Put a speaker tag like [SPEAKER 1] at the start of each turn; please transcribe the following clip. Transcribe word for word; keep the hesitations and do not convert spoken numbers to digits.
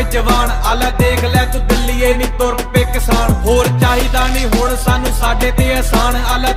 [SPEAKER 1] जवान आला देख लै तू दिल्लीए नी तुर पे किसान होर चाहिदा नहीं हुण सानू साडे ते एहसान आला